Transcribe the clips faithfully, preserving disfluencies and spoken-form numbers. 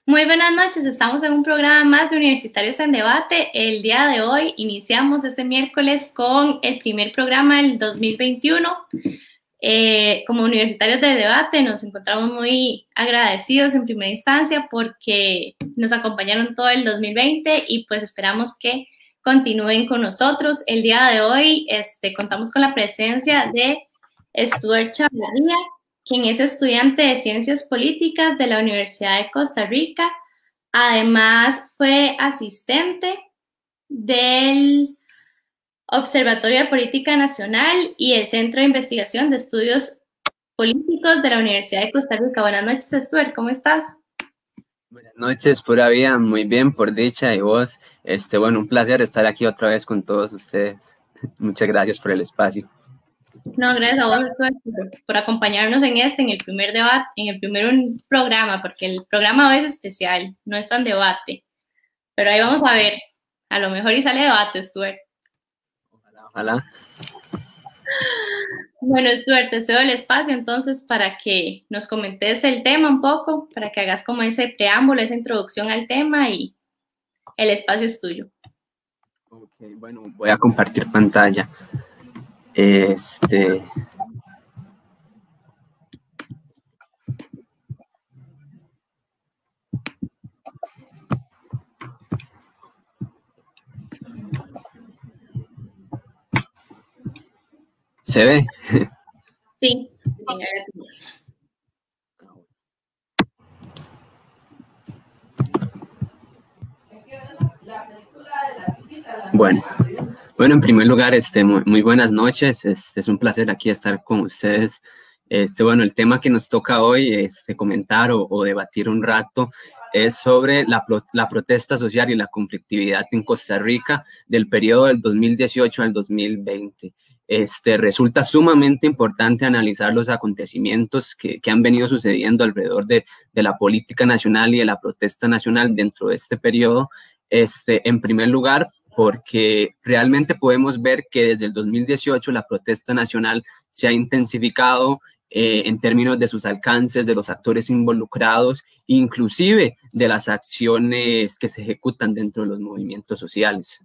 Muy buenas noches, estamos en un programa más de Universitarios en Debate. El día de hoy iniciamos este miércoles con el primer programa del dos mil veintiuno. Eh, como Universitarios de Debate nos encontramos muy agradecidos en primera instancia porque nos acompañaron todo el dos mil veinte y pues esperamos que continúen con nosotros. El día de hoy este, contamos con la presencia de Stuart Chavarría, quien es estudiante de Ciencias Políticas de la Universidad de Costa Rica. Además, fue asistente del Observatorio de Política Nacional y el Centro de Investigación de Estudios Políticos de la Universidad de Costa Rica. Buenas noches, Stuart, ¿cómo estás? Buenas noches, pura vida, muy bien, por dicha, y vos, este, bueno, un placer estar aquí otra vez con todos ustedes. Muchas gracias por el espacio. No, gracias a vos, Stuart, por, por acompañarnos en este, en el primer debate, en el primer programa, porque el programa hoy es especial, no es tan debate, pero ahí vamos a ver, a lo mejor y sale debate, Stuart. Ojalá, ojalá. Bueno, Stuart, te cedo el espacio entonces para que nos comentes el tema un poco, para que hagas como ese preámbulo, esa introducción al tema y el espacio es tuyo. Ok, bueno, voy a compartir pantalla. Este... ¿Se ve? Sí. Bueno, bueno, en primer lugar, este, muy, muy buenas noches. Este, es un placer aquí estar con ustedes. Este, bueno, el tema que nos toca hoy este, comentar o, o debatir un rato es sobre la, la protesta social y la conflictividad en Costa Rica del periodo del dos mil dieciocho al dos mil veinte. Este, resulta sumamente importante analizar los acontecimientos que, que han venido sucediendo alrededor de, de la política nacional y de la protesta nacional dentro de este periodo. Este, en primer lugar, porque realmente podemos ver que desde el dos mil dieciocho la protesta nacional se ha intensificado eh, en términos de sus alcances, de los actores involucrados, inclusive de las acciones que se ejecutan dentro de los movimientos sociales.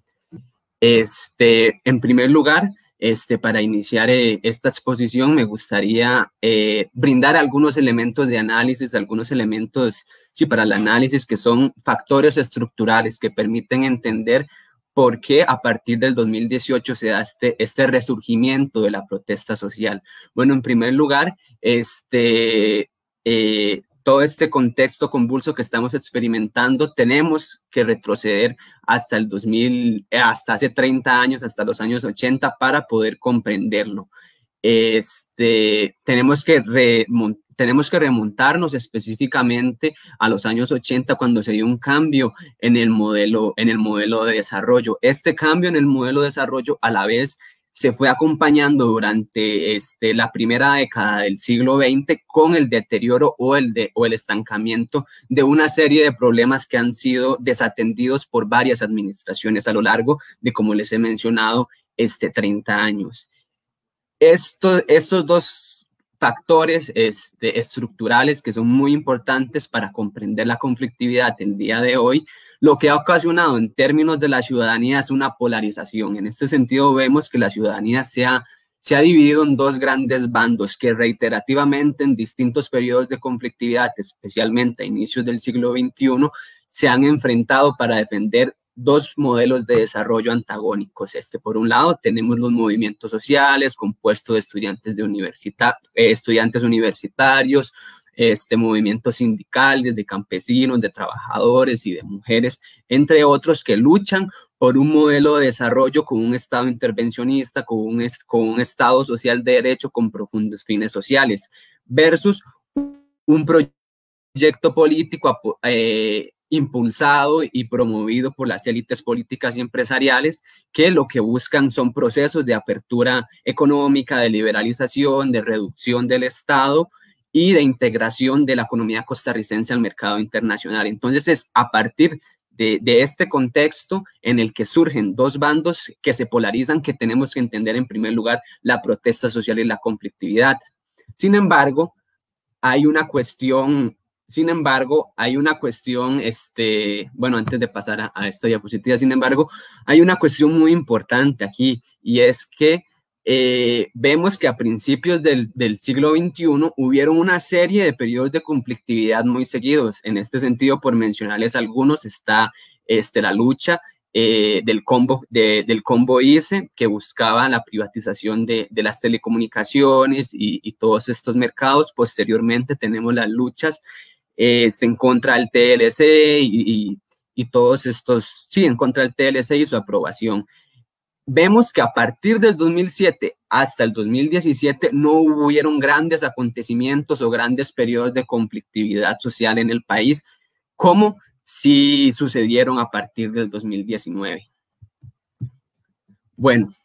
Este, en primer lugar, este, para iniciar eh, esta exposición me gustaría eh, brindar algunos elementos de análisis, algunos elementos sí, para el análisis que son factores estructurales que permiten entender por qué a partir del dos mil dieciocho se da este, este resurgimiento de la protesta social. Bueno, en primer lugar, este, eh, todo este contexto convulso que estamos experimentando, tenemos que retroceder hasta el dos mil, hasta hace treinta años, hasta los años ochenta, para poder comprenderlo. Este, tenemos que remontar tenemos que remontarnos específicamente a los años ochenta cuando se dio un cambio en el modelo, en el modelo de desarrollo. Este cambio en el modelo de desarrollo a la vez se fue acompañando durante este, la primera década del siglo veinte con el deterioro o el, de, o el estancamiento de una serie de problemas que han sido desatendidos por varias administraciones a lo largo de, como les he mencionado, este, treinta años. Esto, estos dos factores este, estructurales que son muy importantes para comprender la conflictividad el día de hoy, lo que ha ocasionado en términos de la ciudadanía es una polarización. En este sentido vemos que la ciudadanía se ha, se ha dividido en dos grandes bandos que reiterativamente en distintos periodos de conflictividad, especialmente a inicios del siglo veintiuno, se han enfrentado para defender dos modelos de desarrollo antagónicos. Este, por un lado, tenemos los movimientos sociales compuestos de estudiantes, de universita eh, estudiantes universitarios, este, movimientos sindicales, de campesinos, de trabajadores y de mujeres, entre otros, que luchan por un modelo de desarrollo con un Estado intervencionista, con un, con un Estado social de derecho con profundos fines sociales, versus un proyecto político eh, impulsado y promovido por las élites políticas y empresariales que lo que buscan son procesos de apertura económica, de liberalización, de reducción del Estado y de integración de la economía costarricense al mercado internacional. Entonces es a partir de, de este contexto en el que surgen dos bandos que se polarizan que tenemos que entender en primer lugar la protesta social y la conflictividad. Sin embargo, hay una cuestión Sin embargo, hay una cuestión, este, bueno, antes de pasar a, a esta diapositiva, sin embargo, hay una cuestión muy importante aquí, y es que eh, vemos que a principios del, del siglo veintiuno hubieron una serie de periodos de conflictividad muy seguidos. En este sentido, por mencionarles algunos, está este, la lucha eh, del combo, de, del combo I C E, que buscaba la privatización de, de las telecomunicaciones y, y todos estos mercados. Posteriormente tenemos las luchas Este, en contra del T L C y, y, y todos estos, sí, en contra del T L C y su aprobación. Vemos que a partir del dos mil siete hasta el dos mil diecisiete no hubieron grandes acontecimientos o grandes periodos de conflictividad social en el país, como sí sucedieron a partir del dos mil diecinueve. Bueno,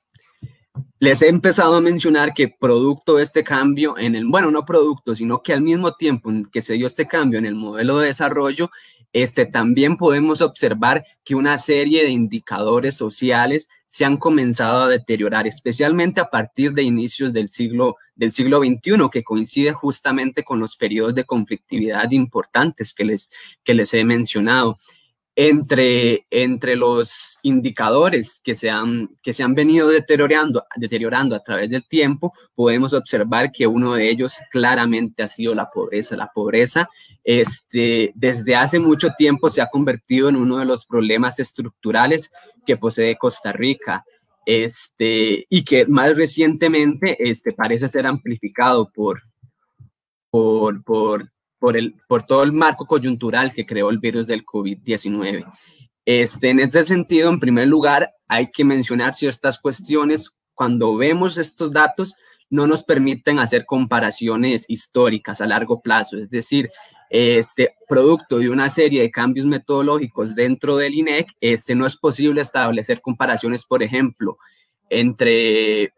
les he empezado a mencionar que producto de este cambio en el, bueno, no producto, sino que al mismo tiempo en que se dio este cambio en el modelo de desarrollo, este, también podemos observar que una serie de indicadores sociales se han comenzado a deteriorar, especialmente a partir de inicios del siglo, del siglo veintiuno, que coincide justamente con los periodos de conflictividad importantes que les, que les he mencionado. Entre, entre los indicadores que se han, que se han venido deteriorando, deteriorando a través del tiempo, podemos observar que uno de ellos claramente ha sido la pobreza. La pobreza este, desde hace mucho tiempo se ha convertido en uno de los problemas estructurales que posee Costa Rica, este, y que más recientemente este, parece ser amplificado por, por, por Por, el, por todo el marco coyuntural que creó el virus del COVID diecinueve. Este, en este sentido, en primer lugar, hay que mencionar ciertas cuestiones. Cuando vemos estos datos, no nos permiten hacer comparaciones históricas a largo plazo, es decir, este, producto de una serie de cambios metodológicos dentro del I N E C, este, no es posible establecer comparaciones, por ejemplo, entre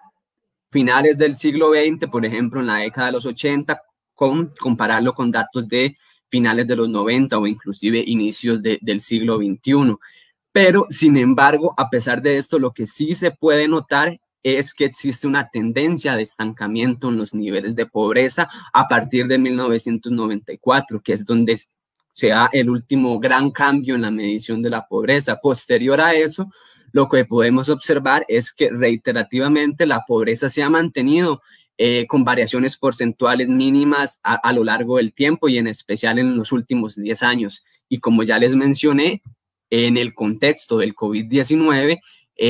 finales del siglo veinte, por ejemplo, en la década de los ochenta, con compararlo con datos de finales de los noventa o inclusive inicios de, del siglo veintiuno. Pero, sin embargo, a pesar de esto, lo que sí se puede notar es que existe una tendencia de estancamiento en los niveles de pobreza a partir de mil novecientos noventa y cuatro, que es donde se da el último gran cambio en la medición de la pobreza. Posterior a eso, lo que podemos observar es que reiterativamente la pobreza se ha mantenido Eh, con variaciones porcentuales mínimas a, a lo largo del tiempo y en especial en los últimos diez años. Y como ya les mencioné, en el contexto del COVID diecinueve,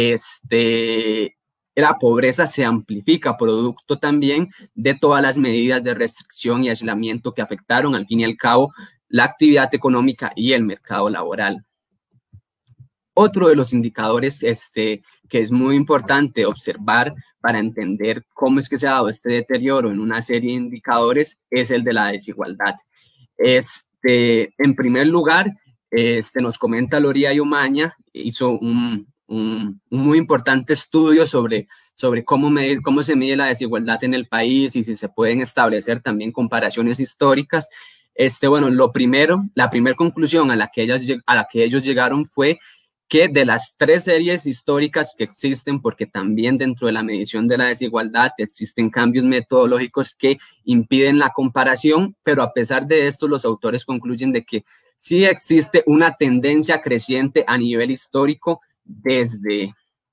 este, la pobreza se amplifica, producto también de todas las medidas de restricción y aislamiento que afectaron, al fin y al cabo, la actividad económica y el mercado laboral. Otro de los indicadores este, que es muy importante observar para entender cómo es que se ha dado este deterioro en una serie de indicadores es el de la desigualdad. Este, en primer lugar, este, nos comenta Loría y Umaña, hizo un, un, un muy importante estudio sobre, sobre cómo, medir, cómo se mide la desigualdad en el país y si se pueden establecer también comparaciones históricas. Este, bueno, lo primero, la primera conclusión a la, que ellas, a la que ellos llegaron fue que de las tres series históricas que existen, porque también dentro de la medición de la desigualdad existen cambios metodológicos que impiden la comparación, pero a pesar de esto los autores concluyen de que sí existe una tendencia creciente a nivel histórico desde,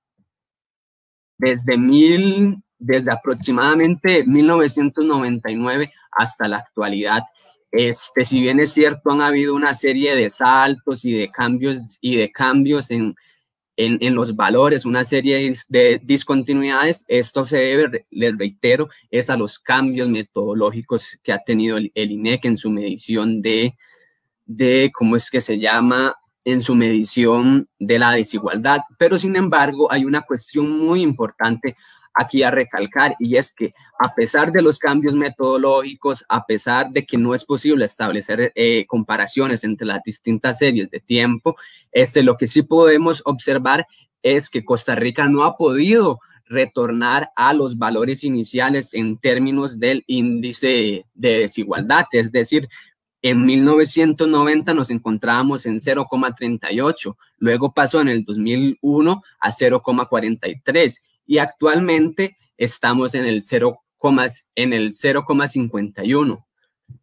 desde, mil, desde aproximadamente mil novecientos noventa y nueve hasta la actualidad. Este, si bien es cierto, han habido una serie de saltos y de cambios, y de cambios en, en, en los valores, una serie de discontinuidades, esto se debe, les reitero, es a los cambios metodológicos que ha tenido el, el I N E C en su medición de, de, ¿cómo es que se llama? En su medición de la desigualdad. Pero, sin embargo, hay una cuestión muy importante aquí a recalcar, y es que a pesar de los cambios metodológicos, a pesar de que no es posible establecer eh, comparaciones entre las distintas series de tiempo, este, lo que sí podemos observar es que Costa Rica no ha podido retornar a los valores iniciales en términos del índice de desigualdad, es decir, en mil novecientos noventa nos encontrábamos en cero coma treinta y ocho, luego pasó en el dos mil uno a cero coma cuarenta y tres, y actualmente estamos en el cero coma cincuenta y uno.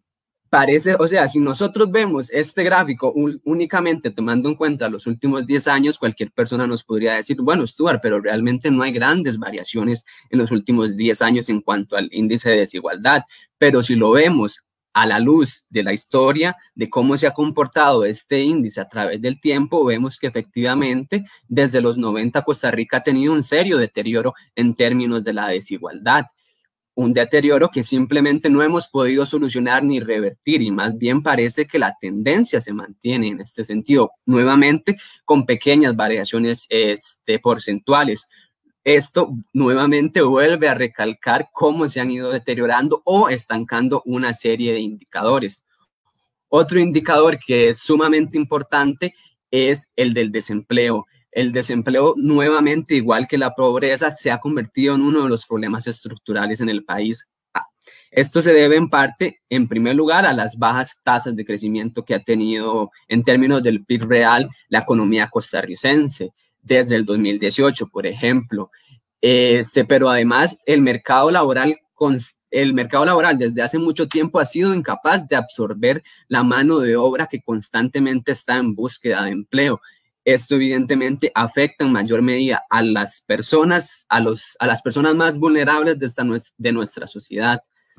parece, o sea, si nosotros vemos este gráfico únicamente tomando en cuenta los últimos diez años, cualquier persona nos podría decir, bueno, Stuart, pero realmente no hay grandes variaciones en los últimos diez años en cuanto al índice de desigualdad. Pero si lo vemos a la luz de la historia, de cómo se ha comportado este índice a través del tiempo, vemos que efectivamente desde los noventa Costa Rica ha tenido un serio deterioro en términos de la desigualdad. Un deterioro que simplemente no hemos podido solucionar ni revertir, y más bien parece que la tendencia se mantiene en este sentido, nuevamente con pequeñas variaciones este, porcentuales. Esto nuevamente vuelve a recalcar cómo se han ido deteriorando o estancando una serie de indicadores. Otro indicador que es sumamente importante es el del desempleo. El desempleo, nuevamente, igual que la pobreza, se ha convertido en uno de los problemas estructurales en el país. Esto se debe en parte, en primer lugar, a las bajas tasas de crecimiento que ha tenido en términos del P I B real la economía costarricense desde el dos mil dieciocho, por ejemplo. Este, pero además, el mercado laboral el mercado laboral desde hace mucho tiempo ha sido incapaz de absorber la mano de obra que constantemente está en búsqueda de empleo. Esto evidentemente afecta en mayor medida a las personas, a, los, a las personas más vulnerables de, esta, de nuestra sociedad.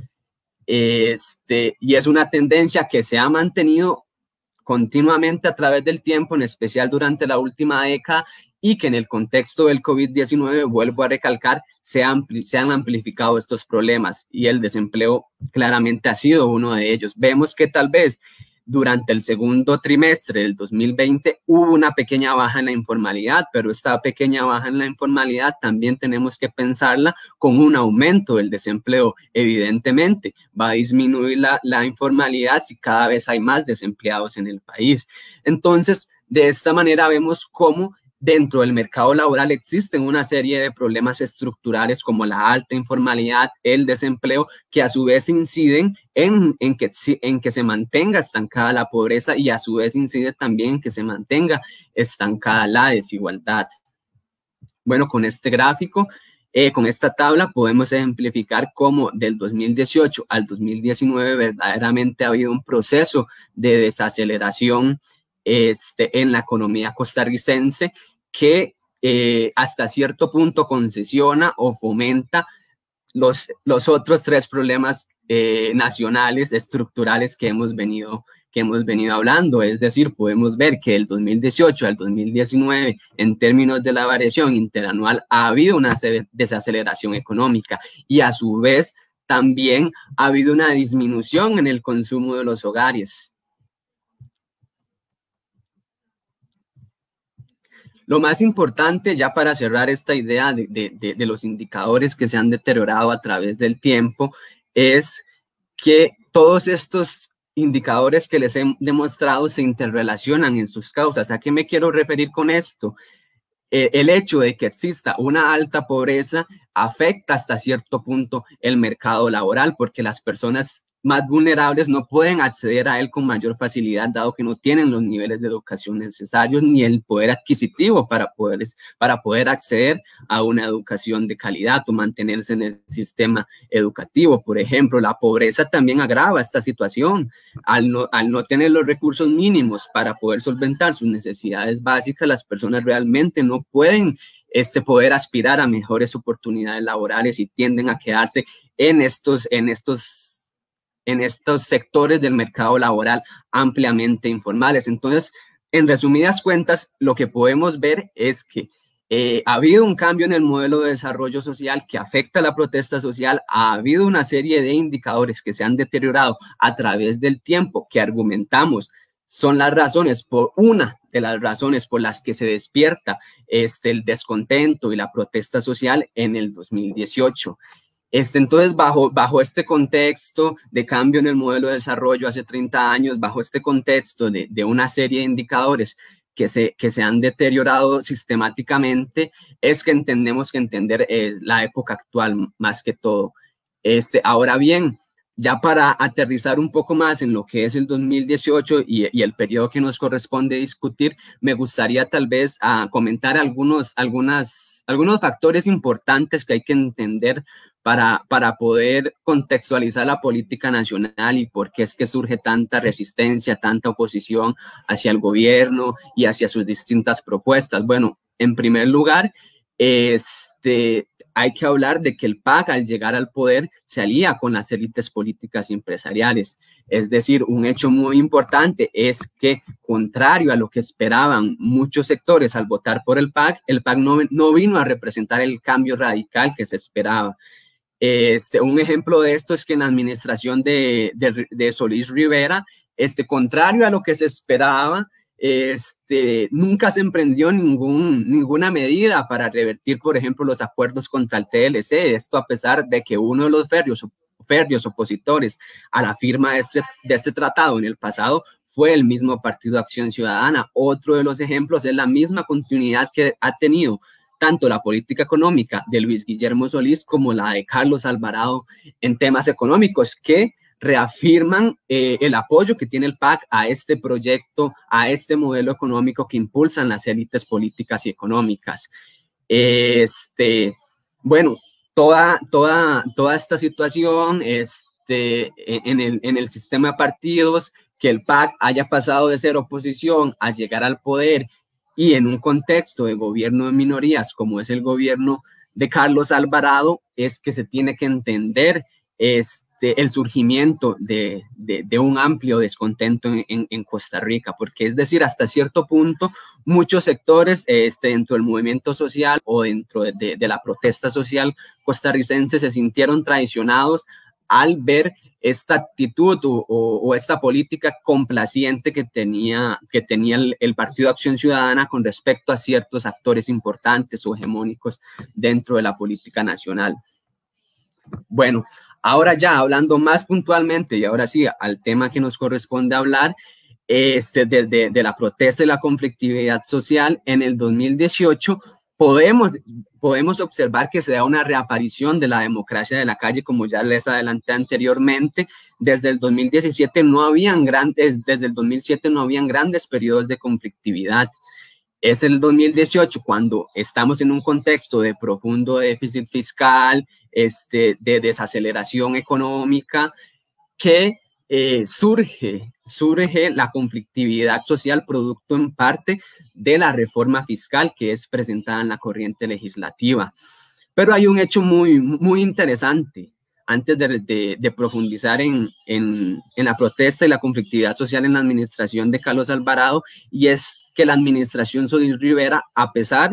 Este, y es una tendencia que se ha mantenido continuamente a través del tiempo, en especial durante la última década, y que en el contexto del COVID diecinueve, vuelvo a recalcar, se, ampli se han amplificado estos problemas y el desempleo claramente ha sido uno de ellos. Vemos que tal vez durante el segundo trimestre del dos mil veinte hubo una pequeña baja en la informalidad, pero esta pequeña baja en la informalidad también tenemos que pensarla con un aumento del desempleo. Evidentemente va a disminuir la, la informalidad si cada vez hay más desempleados en el país. Entonces, de esta manera vemos cómo dentro del mercado laboral existen una serie de problemas estructurales como la alta informalidad, el desempleo, que a su vez inciden en, en, que, en que se mantenga estancada la pobreza y a su vez incide también en que se mantenga estancada la desigualdad. Bueno, con este gráfico, eh, con esta tabla podemos ejemplificar cómo del dos mil dieciocho al dos mil diecinueve verdaderamente ha habido un proceso de desaceleración este, en la economía costarricense que eh, hasta cierto punto concesiona o fomenta los, los otros tres problemas eh, nacionales, estructurales que hemos, venido, que hemos venido hablando. Es decir, podemos ver que del dos mil dieciocho al dos mil diecinueve, en términos de la variación interanual, ha habido una desaceleración económica y a su vez también ha habido una disminución en el consumo de los hogares. Lo más importante, ya para cerrar esta idea de, de, de, de los indicadores que se han deteriorado a través del tiempo, es que todos estos indicadores que les he demostrado se interrelacionan en sus causas. ¿A qué me quiero referir con esto? Eh, el hecho de que exista una alta pobreza afecta hasta cierto punto el mercado laboral, porque las personas más vulnerables no pueden acceder a él con mayor facilidad, dado que no tienen los niveles de educación necesarios ni el poder adquisitivo para poder, para poder acceder a una educación de calidad o mantenerse en el sistema educativo. Por ejemplo, la pobreza también agrava esta situación. Al no, al no tener los recursos mínimos para poder solventar sus necesidades básicas, las personas realmente no pueden este, poder aspirar a mejores oportunidades laborales y tienden a quedarse en estos, en estos en estos sectores del mercado laboral ampliamente informales. Entonces, en resumidas cuentas, lo que podemos ver es que eh, ha habido un cambio en el modelo de desarrollo social que afecta a la protesta social, ha habido una serie de indicadores que se han deteriorado a través del tiempo, que argumentamos son las razones, por una de las razones por las que se despierta este, el descontento y la protesta social en el dos mil dieciocho. Este, entonces, bajo, bajo este contexto de cambio en el modelo de desarrollo hace treinta años, bajo este contexto de, de una serie de indicadores que se, que se han deteriorado sistemáticamente, es que entendemos que entender es la época actual más que todo. Este, ahora bien, ya para aterrizar un poco más en lo que es el dos mil dieciocho y, y el periodo que nos corresponde discutir, me gustaría tal vez a comentar algunos, algunas, algunos factores importantes que hay que entender para, para poder contextualizar la política nacional y por qué es que surge tanta resistencia, tanta oposición hacia el gobierno y hacia sus distintas propuestas. Bueno, en primer lugar, este, hay que hablar de que el P A C al llegar al poder se alía con las élites políticas y empresariales. Es decir, un hecho muy importante es que, contrario a lo que esperaban muchos sectores al votar por el P A C, el P A C no, no vino a representar el cambio radical que se esperaba. Este, un ejemplo de esto es que en la administración de, de, de Solís Rivera, este, contrario a lo que se esperaba, Este, nunca se emprendió ningún, ninguna medida para revertir, por ejemplo, los acuerdos contra el T L C. Esto a pesar de que uno de los férreos, férreos opositores a la firma de este, de este tratado en el pasado fue el mismo Partido Acción Ciudadana. Otro de los ejemplos es la misma continuidad que ha tenido tanto la política económica de Luis Guillermo Solís como la de Carlos Alvarado en temas económicos, que reafirman eh, el apoyo que tiene el P A C a este proyecto, a este modelo económico que impulsan las élites políticas y económicas. Este, bueno, toda, toda, toda esta situación este, en, el, en el sistema de partidos, que el P A C haya pasado de ser oposición a llegar al poder y en un contexto de gobierno de minorías como es el gobierno de Carlos Alvarado, es que se tiene que entender este, el surgimiento de, de, de un amplio descontento en, en, en Costa Rica, porque es decir, hasta cierto punto, muchos sectores este, dentro del movimiento social o dentro de, de, de la protesta social costarricense se sintieron traicionados al ver esta actitud o, o, o esta política complaciente que tenía, que tenía el, el Partido Acción Ciudadana con respecto a ciertos actores importantes o hegemónicos dentro de la política nacional. Bueno, ahora ya hablando más puntualmente y ahora sí al tema que nos corresponde hablar, este, de, de, de la protesta y la conflictividad social, en el dos mil dieciocho podemos, podemos observar que se da una reaparición de la democracia de la calle, como ya les adelanté anteriormente. Desde el dos mil diecisiete no habían grandes, desde el dos mil siete no habían grandes periodos de conflictividad. Es el dos mil dieciocho cuando estamos en un contexto de profundo déficit fiscal, este, de desaceleración económica, que eh, surge, surge la conflictividad social producto en parte de la reforma fiscal que es presentada en la corriente legislativa. Pero hay un hecho muy, muy interesante antes de, de, de profundizar en, en, en la protesta y la conflictividad social en la administración de Carlos Alvarado, y es que la administración Solís Rivera, a pesar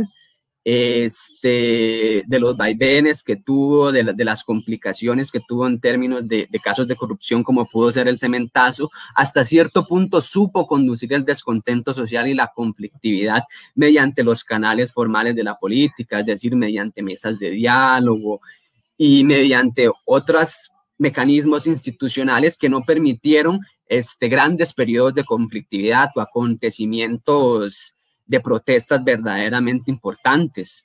este, de los vaivenes que tuvo, de, la, de las complicaciones que tuvo en términos de, de casos de corrupción como pudo ser el cementazo, hasta cierto punto supo conducir el descontento social y la conflictividad mediante los canales formales de la política, es decir, mediante mesas de diálogo y mediante otros mecanismos institucionales que no permitieron este, grandes periodos de conflictividad o acontecimientos de protestas verdaderamente importantes.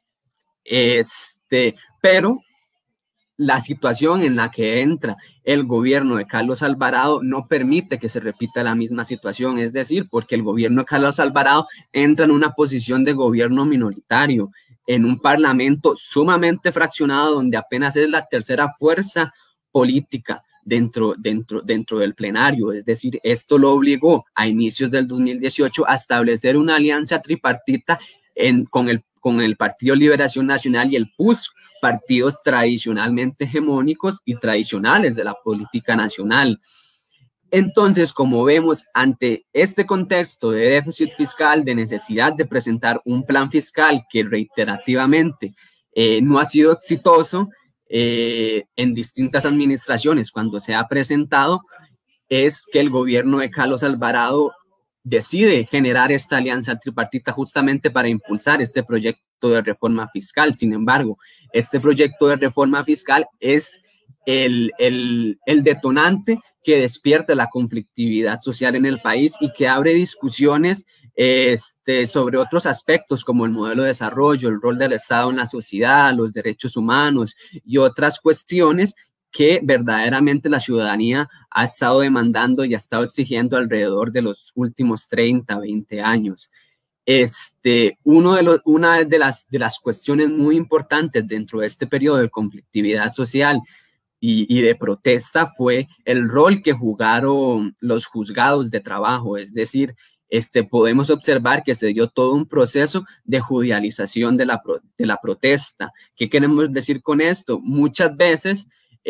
Este, pero la situación en la que entra el gobierno de Carlos Alvarado no permite que se repita la misma situación, es decir, porque el gobierno de Carlos Alvarado entra en una posición de gobierno minoritario, en un parlamento sumamente fraccionado, donde apenas es la tercera fuerza política dentro, dentro, dentro del plenario. Es decir, esto lo obligó a inicios del dos mil dieciocho a establecer una alianza tripartita en, con, el, con el Partido Liberación Nacional y el P U S, partidos tradicionalmente hegemónicos y tradicionales de la política nacional. Entonces, como vemos, ante este contexto de déficit fiscal, de necesidad de presentar un plan fiscal que reiterativamente eh, no ha sido exitoso eh, en distintas administraciones cuando se ha presentado, es que el gobierno de Carlos Alvarado decide generar esta alianza tripartita justamente para impulsar este proyecto de reforma fiscal. Sin embargo, este proyecto de reforma fiscal es el, el, el detonante que despierta la conflictividad social en el país y que abre discusiones este, sobre otros aspectos como el modelo de desarrollo, el rol del Estado en la sociedad, los derechos humanos y otras cuestiones que verdaderamente la ciudadanía ha estado demandando y ha estado exigiendo alrededor de los últimos treinta, veinte años. Este, uno de los, una de las, de las cuestiones muy importantes dentro de este periodo de conflictividad social y, y de protesta fue el rol que jugaron los juzgados de trabajo, es decir, este, podemos observar que se dio todo un proceso de judicialización de la, de la protesta. ¿Qué queremos decir con esto? Muchas veces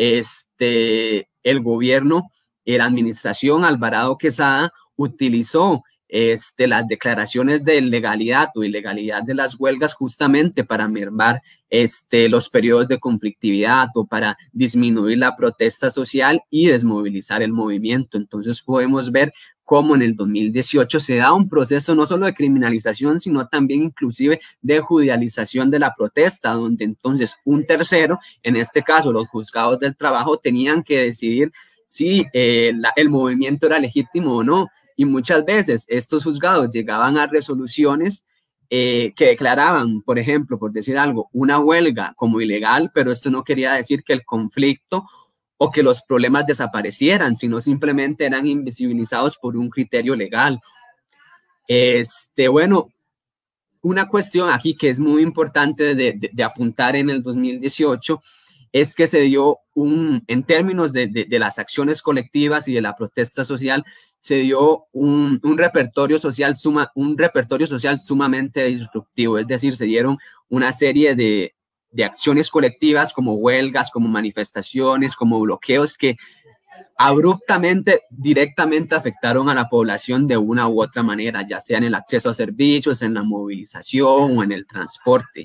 este, el gobierno, la administración Alvarado Quesada utilizó este, las declaraciones de legalidad o ilegalidad de las huelgas justamente para mermar este, los periodos de conflictividad o para disminuir la protesta social y desmovilizar el movimiento. Entonces podemos ver cómo en el dos mil dieciocho se da un proceso no solo de criminalización, sino también inclusive de judicialización de la protesta, donde entonces un tercero, en este caso los juzgados del trabajo, tenían que decidir si eh, la, el movimiento era legítimo o no. Y muchas veces estos juzgados llegaban a resoluciones eh, que declaraban, por ejemplo, por decir algo, una huelga como ilegal, pero esto no quería decir que el conflicto o que los problemas desaparecieran, sino simplemente eran invisibilizados por un criterio legal. Este, bueno, una cuestión aquí que es muy importante de, de, de apuntar en el dos mil dieciocho es que se dio un, en términos de, de, de las acciones colectivas y de la protesta social, se dio un, un, repertorio social suma, un repertorio social sumamente disruptivo, es decir, se dieron una serie de, de acciones colectivas como huelgas, como manifestaciones, como bloqueos que abruptamente, directamente afectaron a la población de una u otra manera, ya sea en el acceso a servicios, en la movilización o en el transporte.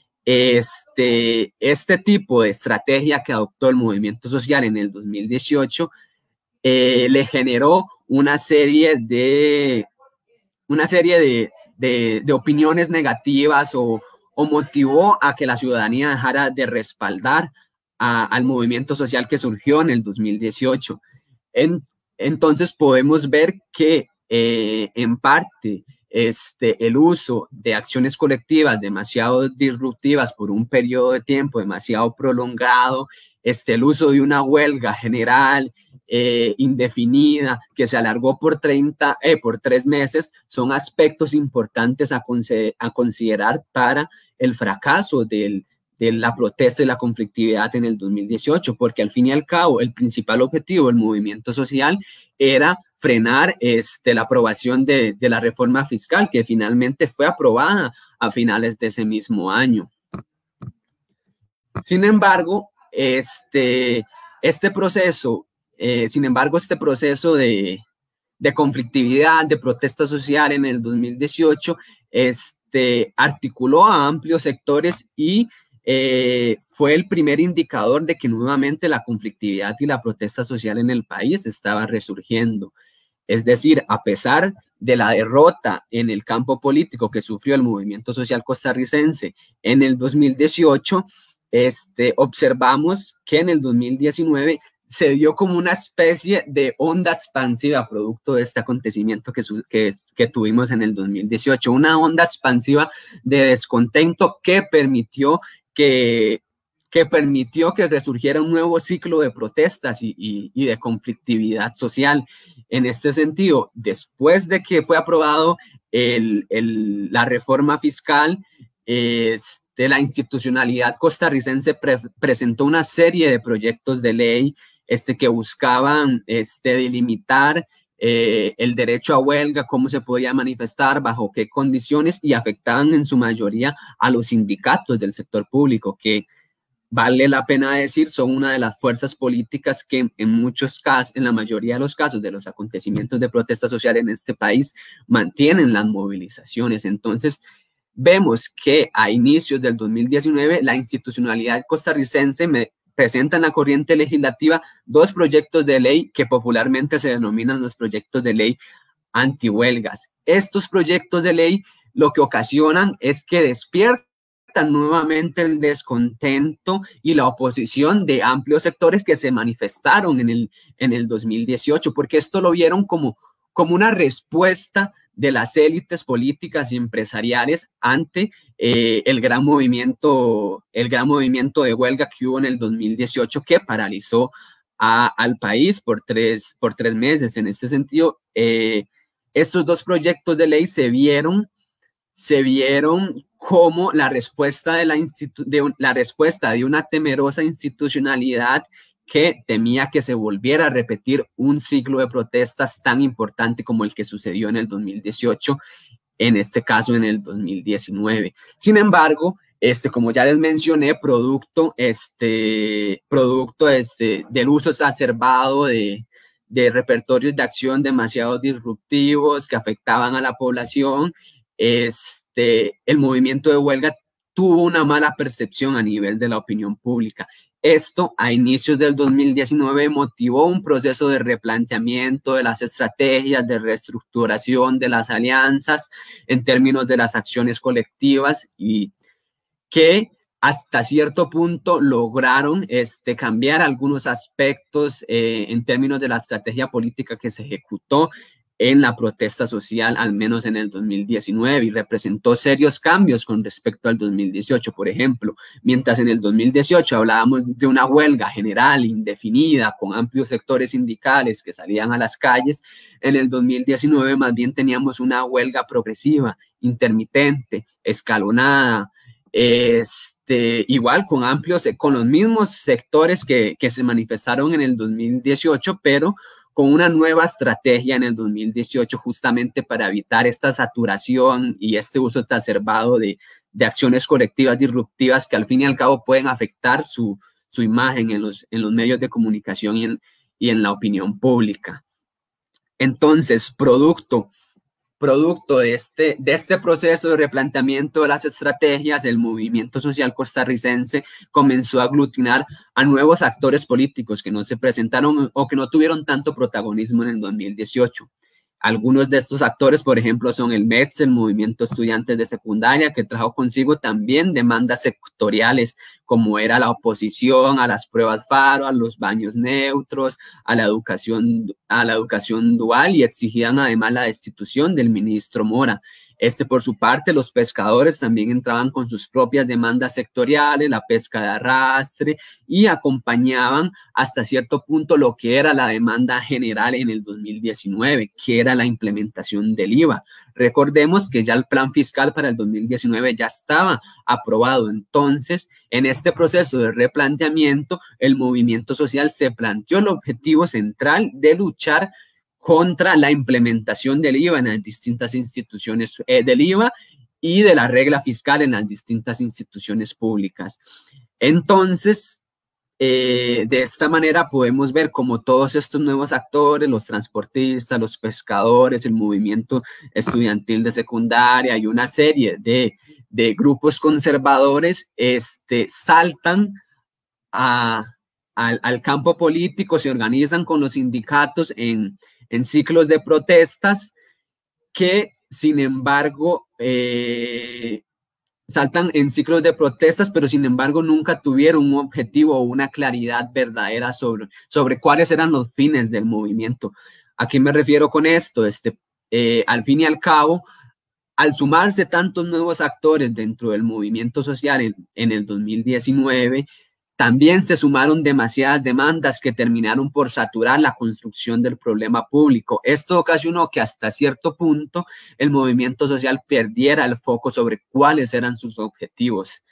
Este, este tipo de estrategia que adoptó el movimiento social en el dos mil dieciocho eh, le generó una serie de, una serie de, de, de opiniones negativas o, o motivó a que la ciudadanía dejara de respaldar a, al movimiento social que surgió en el dos mil dieciocho. En, entonces podemos ver que eh, en parte este, el uso de acciones colectivas demasiado disruptivas por un periodo de tiempo demasiado prolongado, este, el uso de una huelga general eh, indefinida que se alargó por, treinta, eh, por tres meses, son aspectos importantes a, a considerar para el fracaso del, de la protesta y la conflictividad en el dos mil dieciocho, porque al fin y al cabo el principal objetivo del movimiento social era frenar este, la aprobación de, de la reforma fiscal que finalmente fue aprobada a finales de ese mismo año. Sin embargo, este, este proceso, eh, sin embargo, este proceso de, de conflictividad, de protesta social en el dos mil dieciocho, este, articuló a amplios sectores y eh, fue el primer indicador de que nuevamente la conflictividad y la protesta social en el país estaba resurgiendo. Es decir, a pesar de la derrota en el campo político que sufrió el movimiento social costarricense en el dos mil dieciocho, este, observamos que en el dos mil diecinueve se dio como una especie de onda expansiva producto de este acontecimiento que, que, que tuvimos en el dos mil dieciocho, una onda expansiva de descontento que permitió que, que, permitió que resurgiera un nuevo ciclo de protestas y, y, y de conflictividad social. En este sentido, después de que fue aprobado el, el, la reforma fiscal, este, la institucionalidad costarricense pre presentó una serie de proyectos de ley este, que buscaban este, delimitar eh, el derecho a huelga, cómo se podía manifestar, bajo qué condiciones, y afectaban en su mayoría a los sindicatos del sector público, que vale la pena decir, son una de las fuerzas políticas que en muchos casos, en la mayoría de los casos de los acontecimientos de protesta social en este país, mantienen las movilizaciones. Entonces, vemos que a inicios del dos mil diecinueve, la institucionalidad costarricense me presenta en la corriente legislativa dos proyectos de ley que popularmente se denominan los proyectos de ley antihuelgas. Estos proyectos de ley lo que ocasionan es que despiertan nuevamente el descontento y la oposición de amplios sectores que se manifestaron en el, en el dos mil dieciocho, porque esto lo vieron como, como una respuesta de las élites políticas y empresariales ante eh, el gran movimiento, el gran movimiento de huelga que hubo en el dos mil dieciocho, que paralizó a, al país por tres, por tres meses. En este sentido, eh, estos dos proyectos de ley se vieron se vieron como la respuesta de, la de un, la respuesta de una temerosa institucionalidad que temía que se volviera a repetir un ciclo de protestas tan importante como el que sucedió en el dos mil dieciocho, en este caso en el dos mil diecinueve. Sin embargo, este, como ya les mencioné, producto, este, producto este, del uso exacerbado de, de repertorios de acción demasiado disruptivos que afectaban a la población, este, el movimiento de huelga tuvo una mala percepción a nivel de la opinión pública. Esto, a inicios del dos mil diecinueve, motivó un proceso de replanteamiento de las estrategias, de reestructuración de las alianzas en términos de las acciones colectivas y que hasta cierto punto lograron este, cambiar algunos aspectos eh, en términos de la estrategia política que se ejecutó en la protesta social, al menos en el dos mil diecinueve, y representó serios cambios con respecto al dos mil dieciocho. Por ejemplo, mientras en el dos mil dieciocho hablábamos de una huelga general, indefinida, con amplios sectores sindicales que salían a las calles, en el dos mil diecinueve más bien teníamos una huelga progresiva, intermitente, escalonada, este, igual con amplios, con los mismos sectores que, que se manifestaron en el dos mil dieciocho, pero con una nueva estrategia en el dos mil dieciocho justamente para evitar esta saturación y este uso exacerbado de, de acciones colectivas disruptivas que al fin y al cabo pueden afectar su, su imagen en los, en los medios de comunicación y en, y en la opinión pública. Entonces, producto, producto de este, de este proceso de replanteamiento de las estrategias, el movimiento social costarricense comenzó a aglutinar a nuevos actores políticos que no se presentaron o que no tuvieron tanto protagonismo en el dos mil dieciocho. Algunos de estos actores, por ejemplo, son el M E T S, el Movimiento Estudiantes de Secundaria, que trajo consigo también demandas sectoriales, como era la oposición a las pruebas FARO, a los baños neutros, a la educación, a la educación dual, y exigían además la destitución del ministro Mora. Este, por su parte, los pescadores también entraban con sus propias demandas sectoriales, la pesca de arrastre, y acompañaban hasta cierto punto lo que era la demanda general en el dos mil diecinueve, que era la implementación del I V A. Recordemos que ya el plan fiscal para el dos mil diecinueve ya estaba aprobado. Entonces, en este proceso de replanteamiento, el movimiento social se planteó el objetivo central de luchar contra la implementación del I V A en las distintas instituciones, eh, del I V A y de la regla fiscal en las distintas instituciones públicas. Entonces, eh, de esta manera podemos ver cómo todos estos nuevos actores, los transportistas, los pescadores, el movimiento estudiantil de secundaria y una serie de, de grupos conservadores este, saltan a, al, al campo político, se organizan con los sindicatos en en ciclos de protestas que, sin embargo, eh, saltan en ciclos de protestas, pero sin embargo nunca tuvieron un objetivo o una claridad verdadera sobre, sobre cuáles eran los fines del movimiento. ¿A qué me refiero con esto? Este, eh, al fin y al cabo, al sumarse tantos nuevos actores dentro del movimiento social en, en el dos mil diecinueve, también se sumaron demasiadas demandas que terminaron por saturar la construcción del problema público. Esto ocasionó que hasta cierto punto el movimiento social perdiera el foco sobre cuáles eran sus objetivos.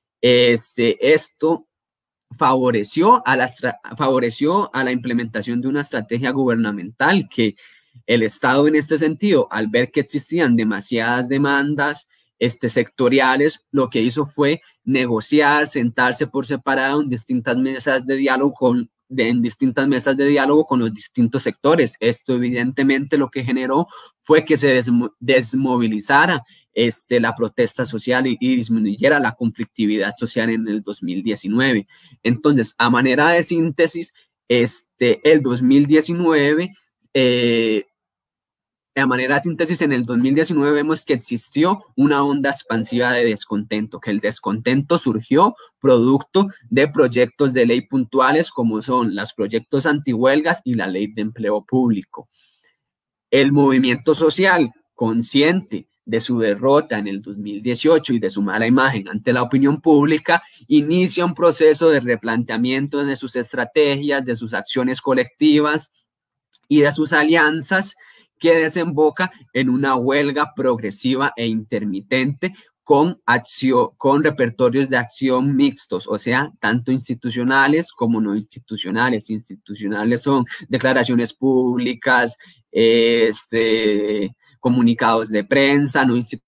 Este, esto favoreció a, la, favoreció a la implementación de una estrategia gubernamental que el Estado, en este sentido, al ver que existían demasiadas demandas Este, sectoriales, lo que hizo fue negociar, sentarse por separado en distintas mesas de diálogo con, de, en distintas mesas de diálogo con los distintos sectores. Esto evidentemente lo que generó fue que se desmo, desmovilizara este, la protesta social y, y disminuyera la conflictividad social en el dos mil diecinueve. Entonces, a manera de síntesis, este, el dos mil diecinueve eh, de manera de síntesis, en el dos mil diecinueve vemos que existió una onda expansiva de descontento, que el descontento surgió producto de proyectos de ley puntuales como son los proyectos antihuelgas y la ley de empleo público. El movimiento social, consciente de su derrota en el dos mil dieciocho y de su mala imagen ante la opinión pública, inicia un proceso de replanteamiento de sus estrategias, de sus acciones colectivas y de sus alianzas, que desemboca en una huelga progresiva e intermitente con, acción, con repertorios de acción mixtos, o sea, tanto institucionales como no institucionales. Institucionales son declaraciones públicas, este, comunicados de prensa, no institucionales.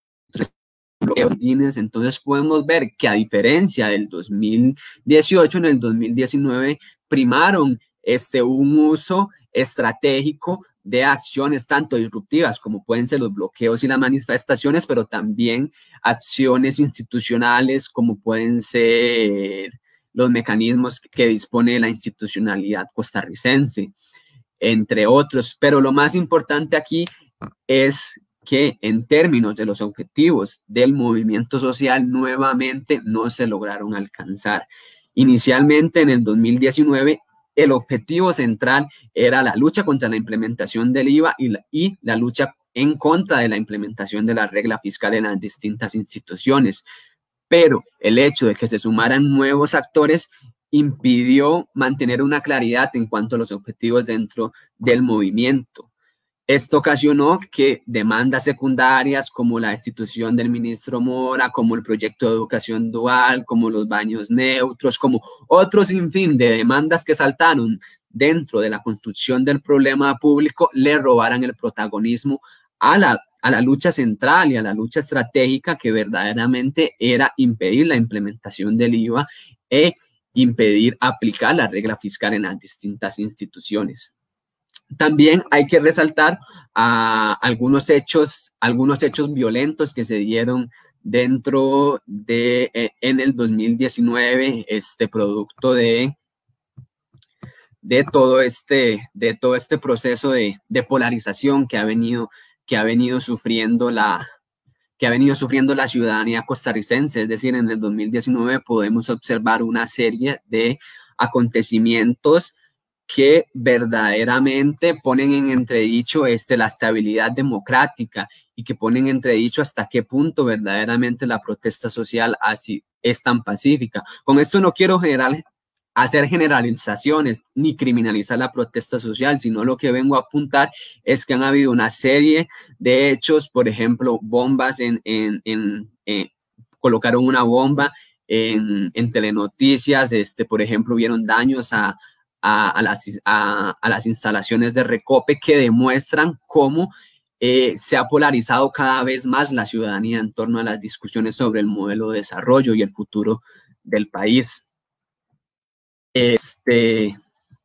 Entonces podemos ver que a diferencia del dos mil dieciocho, en el dos mil diecinueve primaron este, un uso estratégico de acciones tanto disruptivas como pueden ser los bloqueos y las manifestaciones, pero también acciones institucionales como pueden ser los mecanismos que dispone la institucionalidad costarricense, entre otros. Pero lo más importante aquí es que en términos de los objetivos del movimiento social nuevamente no se lograron alcanzar. Inicialmente en el dos mil diecinueve el objetivo central era la lucha contra la implementación del I V A y la, y la lucha en contra de la implementación de la regla fiscal en las distintas instituciones. Pero el hecho de que se sumaran nuevos actores impidió mantener una claridad en cuanto a los objetivos dentro del movimiento. Esto ocasionó que demandas secundarias como la destitución del ministro Mora, como el proyecto de educación dual, como los baños neutros, como otros sinfín de demandas que saltaron dentro de la construcción del problema público, le robaran el protagonismo a la, a la lucha central y a la lucha estratégica que verdaderamente era impedir la implementación del I V A e impedir aplicar la regla fiscal en las distintas instituciones. También hay que resaltar uh, algunos hechos, algunos hechos violentos que se dieron dentro de, eh, en el dos mil diecinueve, este producto de, de, todo, este, de todo este proceso de, de polarización que ha venido, que ha venido sufriendo la, que ha venido sufriendo la ciudadanía costarricense. Es decir, en el dos mil diecinueve podemos observar una serie de acontecimientos que verdaderamente ponen en entredicho este, la estabilidad democrática y que ponen en entredicho hasta qué punto verdaderamente la protesta social así es tan pacífica. Con esto no quiero general, hacer generalizaciones ni criminalizar la protesta social, sino lo que vengo a apuntar es que han habido una serie de hechos, por ejemplo, bombas en, en, en, en colocaron una bomba en, en Telenoticias, este, por ejemplo, vieron daños a A, a, las, a, a las instalaciones de Recope que demuestran cómo eh, se ha polarizado cada vez más la ciudadanía en torno a las discusiones sobre el modelo de desarrollo y el futuro del país. Este,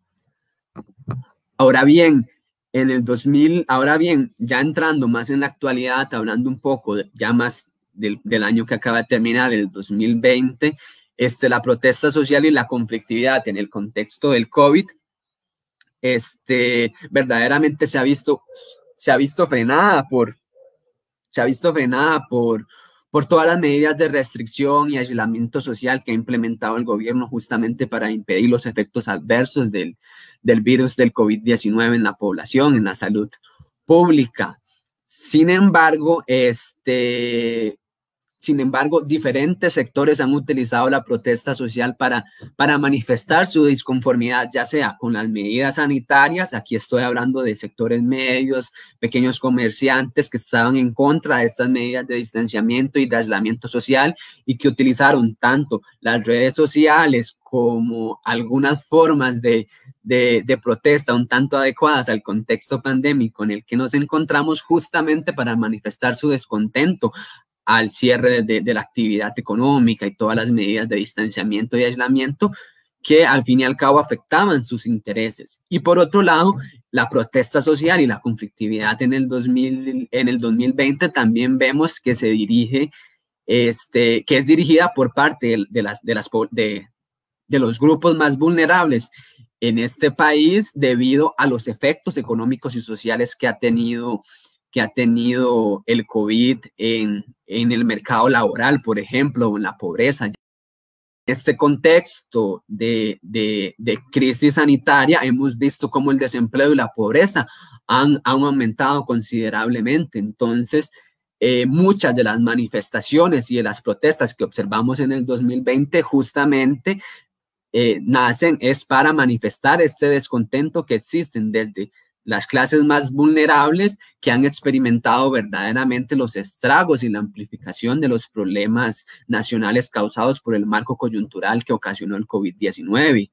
ahora bien, en el dos mil, ahora bien, ya entrando más en la actualidad, hablando un poco ya más del, del año que acaba de terminar, el dos mil veinte, Este, la protesta social y la conflictividad en el contexto del COVID, este, verdaderamente se ha visto, se ha visto frenada por, se ha visto frenada por, por todas las medidas de restricción y aislamiento social que ha implementado el gobierno justamente para impedir los efectos adversos del, del virus del COVID diecinueve en la población, en la salud pública. Sin embargo, este... Sin embargo, diferentes sectores han utilizado la protesta social para, para manifestar su disconformidad, ya sea con las medidas sanitarias, aquí estoy hablando de sectores medios, pequeños comerciantes que estaban en contra de estas medidas de distanciamiento y de aislamiento social y que utilizaron tanto las redes sociales como algunas formas de, de, de protesta un tanto adecuadas al contexto pandémico en el que nos encontramos justamente para manifestar su descontento al cierre de, de la actividad económica y todas las medidas de distanciamiento y aislamiento que al fin y al cabo afectaban sus intereses. Y por otro lado, la protesta social y la conflictividad en el, dos mil, en el dos mil veinte también vemos que se dirige, este, que es dirigida por parte de, de, las, de, las, de, de los grupos más vulnerables en este país debido a los efectos económicos y sociales que ha tenido que ha tenido el COVID en, en el mercado laboral, por ejemplo, en la pobreza. En este contexto de, de, de crisis sanitaria, hemos visto cómo el desempleo y la pobreza han, han aumentado considerablemente. Entonces, eh, muchas de las manifestaciones y de las protestas que observamos en el dos mil veinte justamente eh, nacen es para manifestar este descontento que existen desde las clases más vulnerables que han experimentado verdaderamente los estragos y la amplificación de los problemas nacionales causados por el marco coyuntural que ocasionó el COVID diecinueve.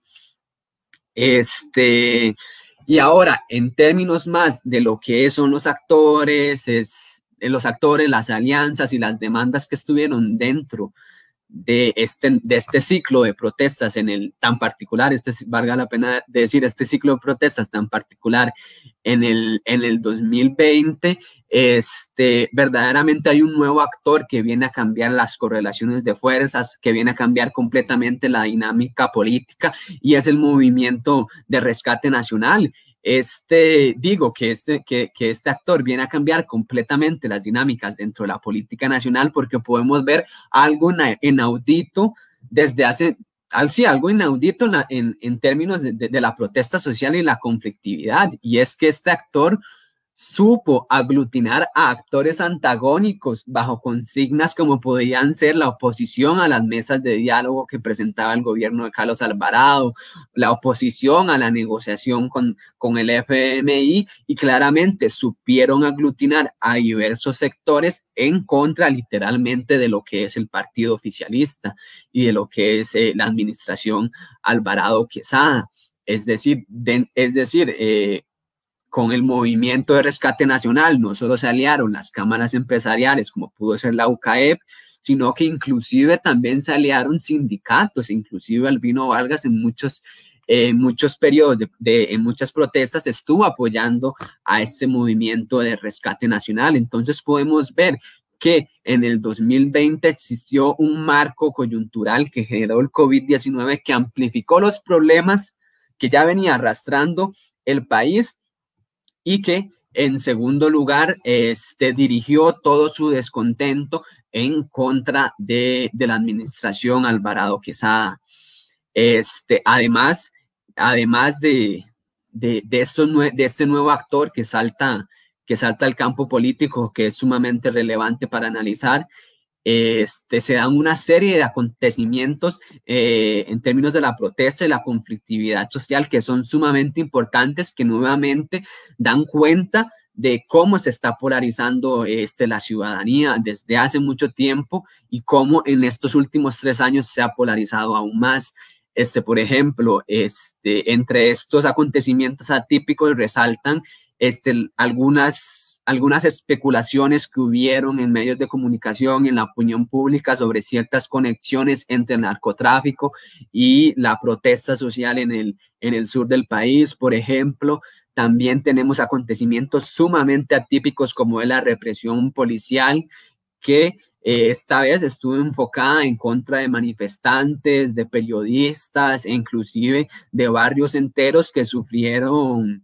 Este, y ahora, en términos más de lo que son los actores, es, los actores, las alianzas y las demandas que estuvieron dentro de este, de este ciclo de protestas en el tan particular, este, valga la pena decir, este ciclo de protestas tan particular en el, en el dos mil veinte, este, verdaderamente hay un nuevo actor que viene a cambiar las correlaciones de fuerzas, que viene a cambiar completamente la dinámica política, y es el movimiento de rescate nacional. Este, digo que este, que, que este actor viene a cambiar completamente las dinámicas dentro de la política nacional, porque podemos ver algo inaudito desde hace, sí, algo inaudito en, en, en términos de, de, de la protesta social y la conflictividad, y es que este actor supo aglutinar a actores antagónicos bajo consignas como podían ser la oposición a las mesas de diálogo que presentaba el gobierno de Carlos Alvarado, la oposición a la negociación con, con el F M I, y claramente supieron aglutinar a diversos sectores en contra literalmente de lo que es el partido oficialista y de lo que es eh, la administración Alvarado Quesada. Es decir, de, es decir, eh, con el movimiento de rescate nacional no solo se aliaron las cámaras empresariales, como pudo ser la U C A E P, sino que inclusive también se aliaron sindicatos, inclusive Albino Vargas en muchos, eh, muchos periodos, de, de, en muchas protestas estuvo apoyando a este movimiento de rescate nacional. Entonces podemos ver que en el dos mil veinte existió un marco coyuntural que generó el COVID diecinueve, que amplificó los problemas que ya venía arrastrando el país, y que en segundo lugar este, dirigió todo su descontento en contra de, de la administración Alvarado Quesada. Este, además, además de, de, de, estos, de este nuevo actor que salta, que salta al campo político, que es sumamente relevante para analizar, Este, se dan una serie de acontecimientos eh, en términos de la protesta y la conflictividad social que son sumamente importantes, que nuevamente dan cuenta de cómo se está polarizando este, la ciudadanía desde hace mucho tiempo y cómo en estos últimos tres años se ha polarizado aún más. Este, por ejemplo, este, entre estos acontecimientos atípicos resaltan este, algunas algunas especulaciones que hubieron en medios de comunicación y en la opinión pública sobre ciertas conexiones entre el narcotráfico y la protesta social en el, en el sur del país. Por ejemplo, también tenemos acontecimientos sumamente atípicos como es la represión policial, que eh, esta vez estuvo enfocada en contra de manifestantes, de periodistas e inclusive de barrios enteros que sufrieron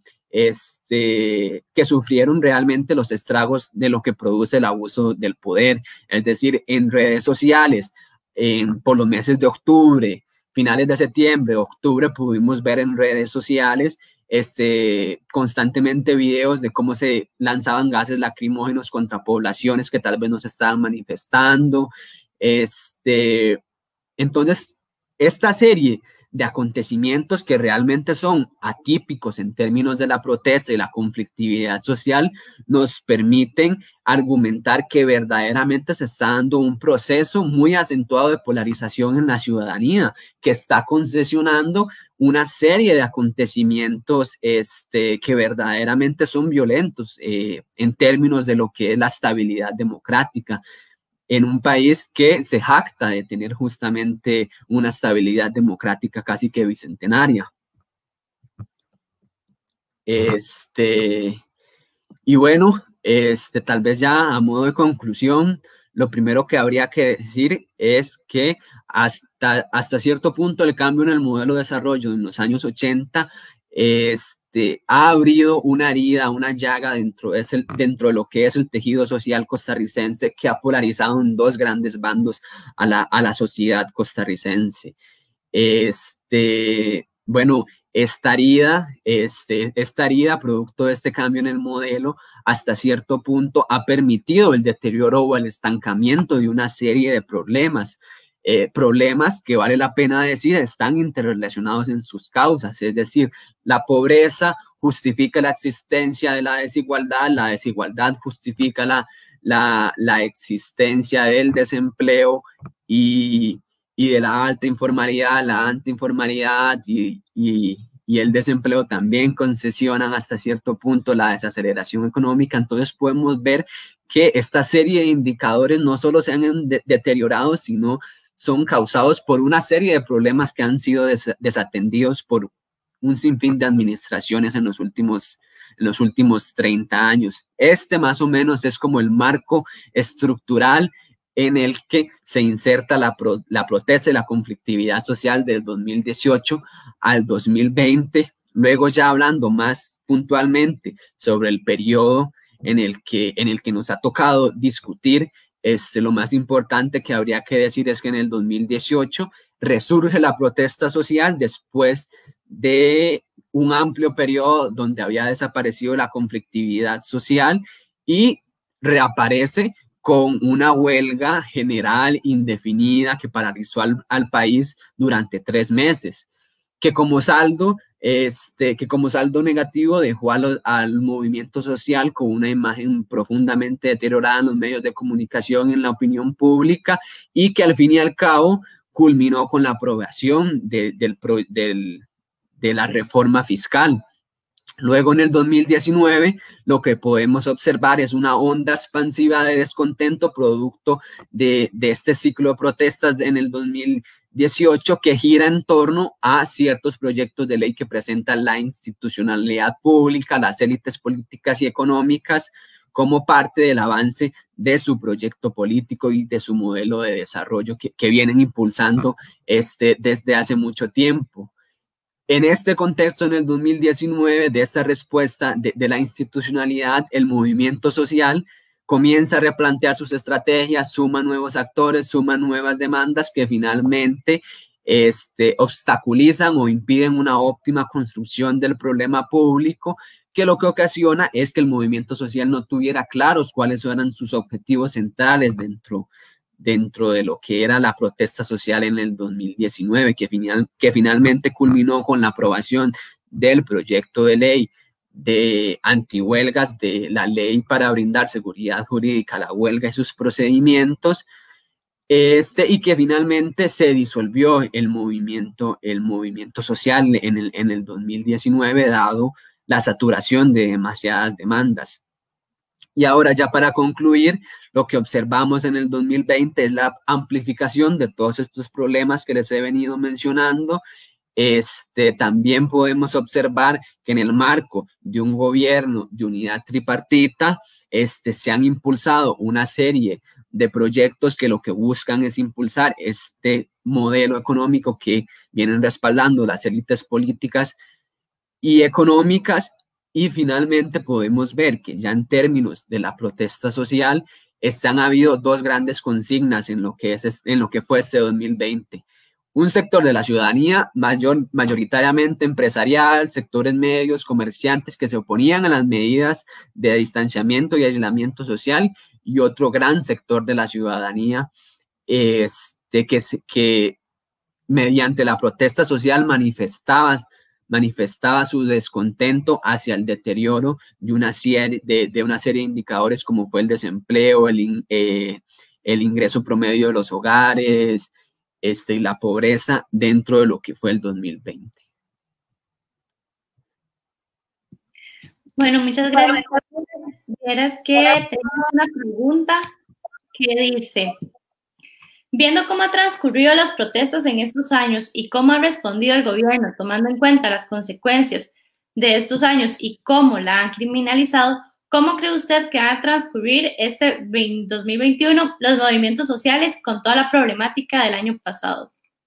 Este, que sufrieron realmente los estragos de lo que produce el abuso del poder. Es decir, en redes sociales, en, por los meses de octubre, finales de septiembre, octubre, pudimos ver en redes sociales este, constantemente videos de cómo se lanzaban gases lacrimógenos contra poblaciones que tal vez no se estaban manifestando. Este, entonces, esta serie de acontecimientos que realmente son atípicos en términos de la protesta y la conflictividad social nos permiten argumentar que verdaderamente se está dando un proceso muy acentuado de polarización en la ciudadanía, que está concesionando una serie de acontecimientos este, que verdaderamente son violentos eh, en términos de lo que es la estabilidad democrática, en un país que se jacta de tener justamente una estabilidad democrática casi que bicentenaria. Este, y bueno, este, tal vez ya a modo de conclusión, lo primero que habría que decir es que hasta, hasta cierto punto el cambio en el modelo de desarrollo en los años ochenta es Este, ha abrido una herida, una llaga dentro de, ese, dentro de lo que es el tejido social costarricense, que ha polarizado en dos grandes bandos a la, a la sociedad costarricense. Este, bueno, esta herida, este, esta herida, producto de este cambio en el modelo, hasta cierto punto ha permitido el deterioro o el estancamiento de una serie de problemas. Eh, problemas que vale la pena decir están interrelacionados en sus causas, es decir, la pobreza justifica la existencia de la desigualdad, la desigualdad justifica la, la, la existencia del desempleo y, y de la alta informalidad, la alta informalidad y, y, y el desempleo también concesionan hasta cierto punto la desaceleración económica. Entonces podemos ver que esta serie de indicadores no solo se han de deteriorado, sino son causados por una serie de problemas que han sido des desatendidos por un sinfín de administraciones en los últimos, en los últimos treinta años. Este más o menos es como el marco estructural en el que se inserta la, pro, la protesta y la conflictividad social del dos mil dieciocho al dos mil veinte. Luego ya hablando más puntualmente sobre el periodo en el que, en el que nos ha tocado discutir, este, lo más importante que habría que decir es que en el dos mil dieciocho resurge la protesta social después de un amplio periodo donde había desaparecido la conflictividad social y reaparece con una huelga general indefinida que paralizó al, al país durante tres meses, que como saldo, este, que como saldo negativo dejó a lo, al movimiento social con una imagen profundamente deteriorada en los medios de comunicación, en la opinión pública, y que al fin y al cabo culminó con la aprobación de, del, del, de la reforma fiscal. Luego, en el dos mil diecinueve, lo que podemos observar es una onda expansiva de descontento producto de, de este ciclo de protestas en el dos mil dieciocho que gira en torno a ciertos proyectos de ley que presentan la institucionalidad pública, las élites políticas y económicas, como parte del avance de su proyecto político y de su modelo de desarrollo que, que vienen impulsando este, desde hace mucho tiempo. En este contexto, en el dos mil diecinueve, de esta respuesta de, de la institucionalidad, el movimiento social comienza a replantear sus estrategias, suma nuevos actores, suma nuevas demandas que finalmente este, obstaculizan o impiden una óptima construcción del problema público, que lo que ocasiona es que el movimiento social no tuviera claros cuáles eran sus objetivos centrales dentro dentro de lo que era la protesta social en el dos mil diecinueve, que, final, que finalmente culminó con la aprobación del proyecto de ley de antihuelgas, de la ley para brindar seguridad jurídica a la huelga y sus procedimientos, este, y que finalmente se disolvió el movimiento, el movimiento social en el, en el dos mil diecinueve, dado la saturación de demasiadas demandas. Y ahora ya para concluir, lo que observamos en el dos mil veinte es la amplificación de todos estos problemas que les he venido mencionando. Este, también podemos observar que en el marco de un gobierno de unidad tripartita, este, se han impulsado una serie de proyectos que lo que buscan es impulsar este modelo económico que vienen respaldando las élites políticas y económicas. Y finalmente podemos ver que ya en términos de la protesta social están habido dos grandes consignas en lo que, es, en lo que fue este dos mil veinte. Un sector de la ciudadanía mayor, mayoritariamente empresarial, sectores medios, comerciantes que se oponían a las medidas de distanciamiento y aislamiento social, y otro gran sector de la ciudadanía este, que, que mediante la protesta social manifestaba manifestaba su descontento hacia el deterioro de una serie de, de, una serie de indicadores como fue el desempleo, el, in, eh, el ingreso promedio de los hogares este, y la pobreza dentro de lo que fue el dos mil veinte. Bueno, muchas gracias. Vieras que tenemos una pregunta que dice: viendo cómo han transcurrido las protestas en estos años y cómo ha respondido el gobierno, tomando en cuenta las consecuencias de estos años y cómo la han criminalizado, ¿cómo cree usted que va a transcurrir este dos mil veintiuno los movimientos sociales con toda la problemática del año pasado?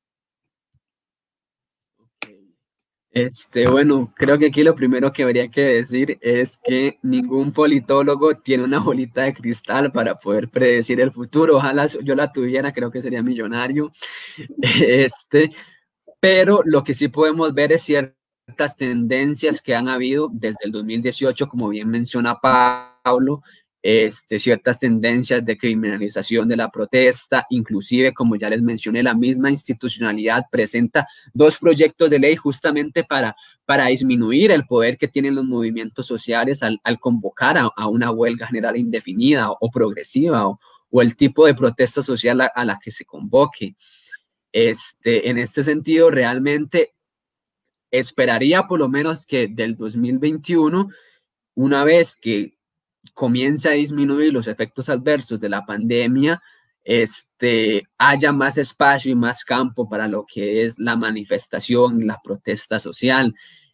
Este, bueno, creo que aquí lo primero que habría que decir es que ningún politólogo tiene una bolita de cristal para poder predecir el futuro. Ojalá yo la tuviera, creo que sería millonario. Este, pero lo que sí podemos ver es ciertas tendencias que han habido desde el dos mil dieciocho, como bien menciona Pablo, este, ciertas tendencias de criminalización de la protesta, inclusive, como ya les mencioné, la misma institucionalidad presenta dos proyectos de ley justamente para, para disminuir el poder que tienen los movimientos sociales al, al convocar a, a una huelga general indefinida o, o progresiva o, o el tipo de protesta social a, a la que se convoque. Este, en este sentido, realmente esperaría por lo menos que del dos mil veintiuno, una vez que comience a disminuir los efectos adversos de la pandemia, este, haya más espacio y más campo para lo que es la manifestación, la protesta social.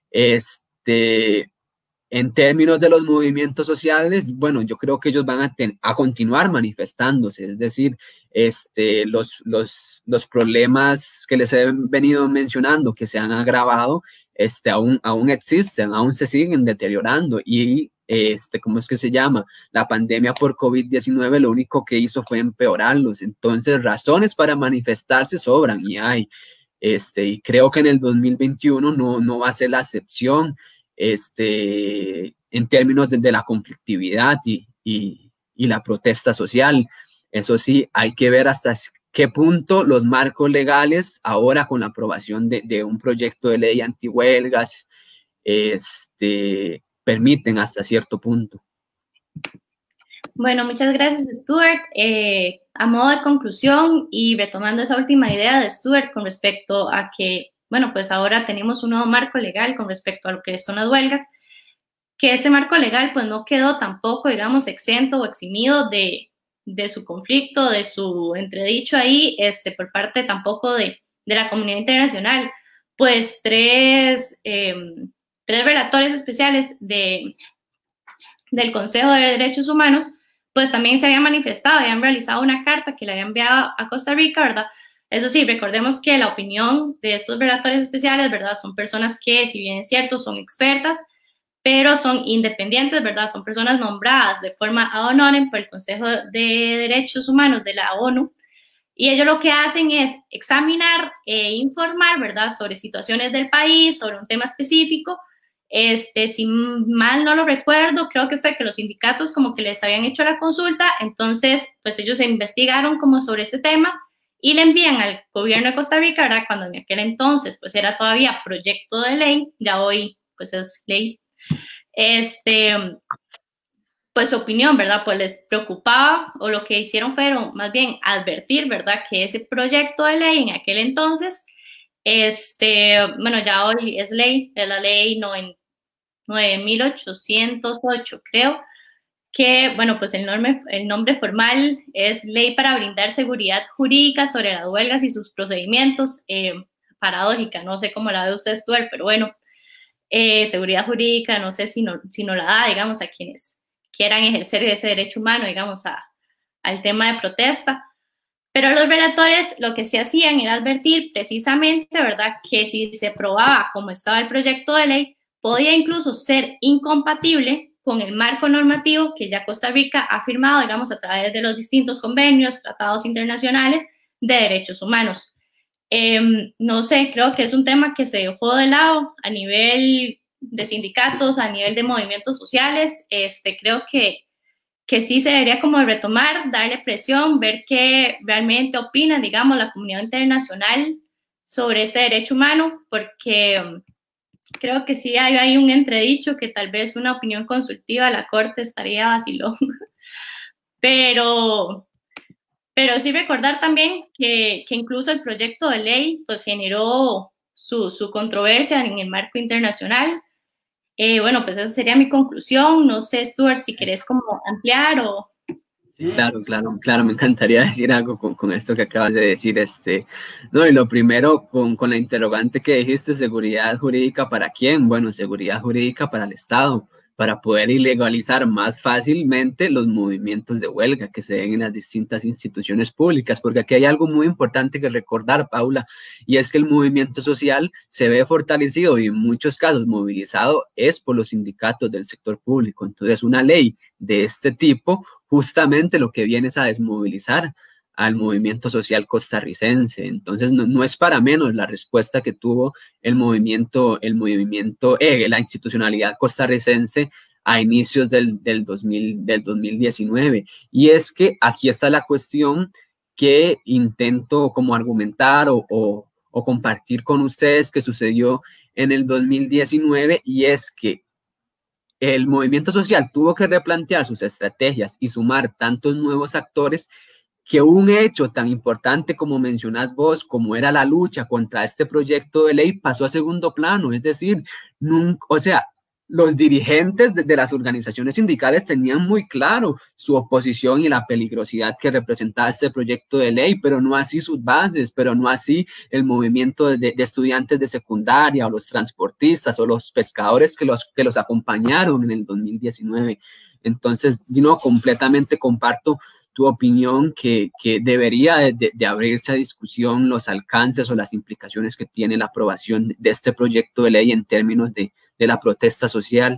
Este, en términos de los movimientos sociales, bueno, yo creo que ellos van a, ten, a continuar manifestándose, es decir, este, los, los, los problemas que les he venido mencionando, que se han agravado, este, aún, aún existen, aún se siguen deteriorando y este, ¿cómo es que se llama? La pandemia por COVID diecinueve lo único que hizo fue empeorarlos. Entonces, razones para manifestarse sobran y hay. Este, y creo que en el dos mil veintiuno no, no va a ser la excepción este, en términos de, de la conflictividad y, y, y la protesta social. Eso sí, hay que ver hasta qué punto los marcos legales, ahora con la aprobación de, de un proyecto de ley antihuelgas, este, permiten hasta cierto punto. Bueno, muchas gracias, Stuart. Eh, a modo de conclusión y retomando esa última idea de Stuart con respecto a que, bueno, pues ahora tenemos un nuevo marco legal con respecto a lo que son las huelgas, que este marco legal pues no quedó tampoco, digamos, exento o eximido de, de su conflicto, de su entredicho ahí, este, por parte tampoco de, de la comunidad internacional. Pues tres... Eh, tres relatores especiales de, del Consejo de Derechos Humanos, pues también se habían manifestado, habían realizado una carta que le habían enviado a Costa Rica, ¿verdad? Eso sí, recordemos que la opinión de estos relatores especiales, ¿verdad? Son personas que, si bien es cierto, son expertas, pero son independientes, ¿verdad? Son personas nombradas de forma ad honorem por el Consejo de Derechos Humanos de la ONU, y ellos lo que hacen es examinar e informar, ¿verdad? Sobre situaciones del país, sobre un tema específico. Este, si mal no lo recuerdo, creo que fue que los sindicatos como que les habían hecho la consulta, entonces pues ellos se investigaron como sobre este tema y le envían al gobierno de Costa Rica, ¿verdad? Cuando en aquel entonces pues era todavía proyecto de ley, ya hoy pues es ley, este, pues su opinión, ¿verdad? Pues les preocupaba, o lo que hicieron fueron más bien advertir, ¿verdad? Que ese proyecto de ley en aquel entonces, este, bueno, ya hoy es ley, es la ley nueve mil ochocientos ocho, creo, que, bueno, pues el nombre, el nombre formal es Ley para brindar seguridad jurídica sobre las huelgas y sus procedimientos. Eh, paradójica, no sé cómo la ve usted, Stuart, pero bueno, eh, seguridad jurídica, no sé si no, si no la da, digamos, a quienes quieran ejercer ese derecho humano, digamos, a, al tema de protesta. Pero los relatores lo que se hacían era advertir precisamente, ¿verdad?, que si se aprobaba como estaba el proyecto de ley, podía incluso ser incompatible con el marco normativo que ya Costa Rica ha firmado, digamos, a través de los distintos convenios, tratados internacionales de derechos humanos. Eh, no sé, creo que es un tema que se dejó de lado a nivel de sindicatos, a nivel de movimientos sociales. Este, creo que, que sí se debería como retomar, darle presión, ver qué realmente opina, digamos, la comunidad internacional sobre este derecho humano, porque um, creo que sí hay, hay un entredicho que tal vez una opinión consultiva a la Corte estaría vacilón. Pero... Pero sí recordar también que, que incluso el proyecto de ley pues generó su, su controversia en el marco internacional. Eh, bueno, pues esa sería mi conclusión. No sé, Stuart, si querés como ampliar o... Claro, claro, claro, me encantaría decir algo con, con esto que acabas de decir. Este, no, y lo primero, con, con la interrogante que dijiste, seguridad jurídica ¿para quién? Bueno, seguridad jurídica para el Estado, para poder ilegalizar más fácilmente los movimientos de huelga que se den en las distintas instituciones públicas, porque aquí hay algo muy importante que recordar, Paula, y es que el movimiento social se ve fortalecido y en muchos casos movilizado es por los sindicatos del sector público. Entonces, una ley de este tipo justamente lo que viene es a desmovilizar al movimiento social costarricense. Entonces, no, no es para menos la respuesta que tuvo el movimiento, el movimiento, eh, la institucionalidad costarricense a inicios del, del, dos mil, del dos mil diecinueve. Y es que aquí está la cuestión que intento como argumentar o, o, o compartir con ustedes que sucedió en el dos mil diecinueve, y es que el movimiento social tuvo que replantear sus estrategias y sumar tantos nuevos actores que un hecho tan importante como mencionás vos, como era la lucha contra este proyecto de ley, pasó a segundo plano. Es decir, nunca, o sea, los dirigentes de, de las organizaciones sindicales tenían muy claro su oposición y la peligrosidad que representaba este proyecto de ley, pero no así sus bases, pero no así el movimiento de, de estudiantes de secundaria o los transportistas o los pescadores que los, que los acompañaron en el dos mil diecinueve. Entonces, yo no completamente comparto tu opinión que, que debería de, de abrirse a discusión los alcances o las implicaciones que tiene la aprobación de este proyecto de ley en términos de, de la protesta social.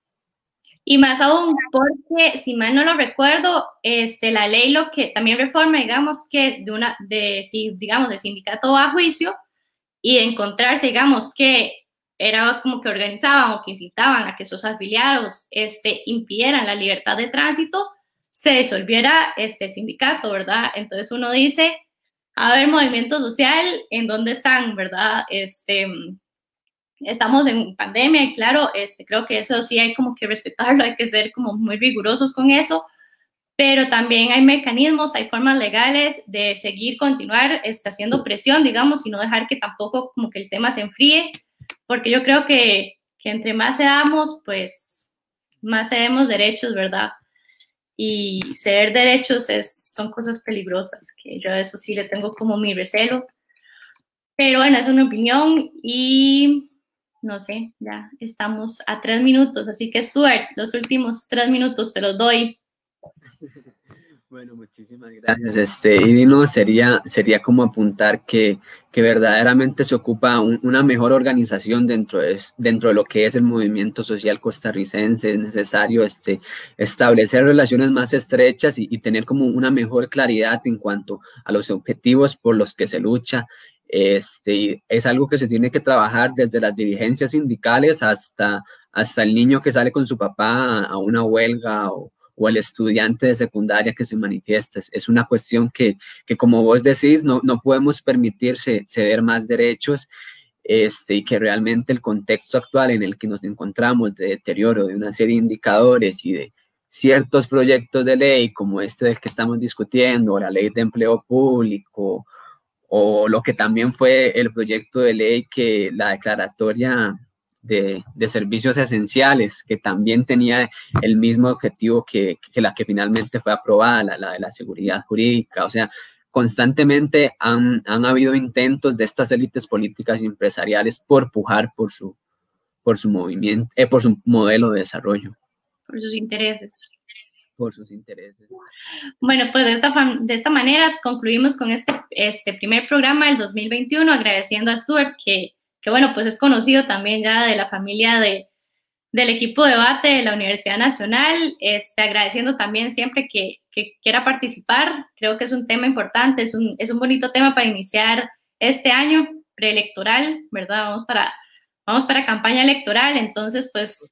Y más aún porque, si mal no lo recuerdo, este, la ley lo que también reforma, digamos, que de una, de, si, digamos, el sindicato va a juicio y de encontrarse, digamos, que era como que organizaban o que incitaban a que sus afiliados este, impidieran la libertad de tránsito, se disolviera este sindicato, ¿verdad? Entonces uno dice, a ver, movimiento social, ¿en dónde están, verdad? Este, estamos en pandemia y claro, este, creo que eso sí hay como que respetarlo, hay que ser como muy rigurosos con eso, pero también hay mecanismos, hay formas legales de seguir, continuar este, haciendo presión, digamos, y no dejar que tampoco como que el tema se enfríe, porque yo creo que, que entre más seamos, pues más cedemos derechos, ¿verdad? Y ceder derechos es, son cosas peligrosas, que yo a eso sí le tengo como mi recelo. Pero bueno, esa es mi opinión y no sé, ya estamos a tres minutos, así que Stuart, los últimos tres minutos te los doy. Bueno, muchísimas gracias. Este, y no, sería, sería como apuntar que, que verdaderamente se ocupa un, una mejor organización dentro de, dentro de lo que es el movimiento social costarricense. Es necesario este, establecer relaciones más estrechas y, y tener como una mejor claridad en cuanto a los objetivos por los que se lucha. Este, es algo que se tiene que trabajar desde las dirigencias sindicales hasta, hasta el niño que sale con su papá a una huelga o o el estudiante de secundaria que se manifiesta. Es una cuestión que, que como vos decís, no, no podemos permitirse ceder más derechos este, y que realmente el contexto actual en el que nos encontramos de deterioro de una serie de indicadores y de ciertos proyectos de ley como este del que estamos discutiendo, o la ley de empleo público, o lo que también fue el proyecto de ley que la declaratoria De, de servicios esenciales, que también tenía el mismo objetivo que, que la que finalmente fue aprobada, la, la de la seguridad jurídica. O sea, constantemente han, han habido intentos de estas élites políticas y empresariales por pujar por su, por su movimiento, eh, por su modelo de desarrollo. Por sus intereses. Por sus intereses. Bueno, pues de esta, de esta manera concluimos con este, este primer programa del dos mil veintiuno, agradeciendo a Stuart que que bueno, pues es conocido también ya de la familia de, del equipo de debate de la Universidad Nacional, este, agradeciendo también siempre que, que quiera participar. Creo que es un tema importante, es un, es un bonito tema para iniciar este año preelectoral, ¿verdad? Vamos para, vamos para campaña electoral, entonces pues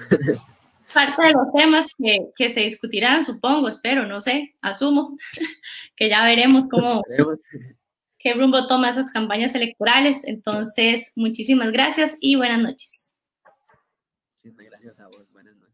parte de los temas que, que se discutirán, supongo, espero, no sé, asumo, que ya veremos cómo... qué rumbo toma esas campañas electorales. Entonces, muchísimas gracias y buenas noches. Muchísimas gracias a vos. Buenas noches.